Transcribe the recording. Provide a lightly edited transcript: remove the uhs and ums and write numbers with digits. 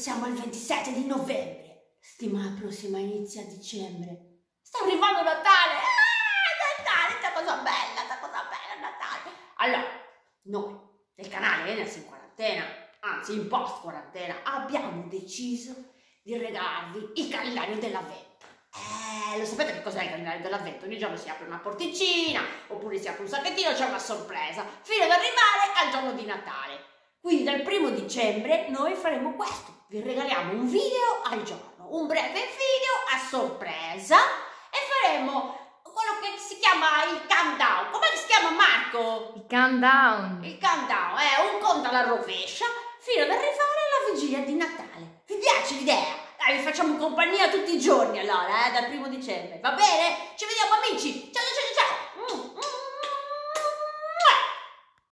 siamo al 27 di novembre. Settimana prossima inizia a dicembre. Sta arrivando Natale. Natale, sta cosa bella, Natale. Allora, noi del canale Enersi in quarantena, anzi in post quarantena, abbiamo deciso di regalarvi il calendario dell'avvento. Lo sapete che cos'è il calendario dell'avvento? Ogni giorno si apre una porticina, oppure si apre un sacchettino, c'è una sorpresa, fino ad arrivare al giorno di Natale. Quindi dal 1° dicembre noi faremo questo, vi regaliamo un video al giorno, un breve video a sorpresa e faremo quello che si chiama il countdown. Come si chiama, Marco? Il countdown. Il countdown è un conto alla rovescia fino ad arrivare alla vigilia di Natale. Vi piace l'idea? Dai, vi facciamo compagnia tutti i giorni allora, dal 1° dicembre, va bene? Ci vediamo amici, ciao ciao ciao!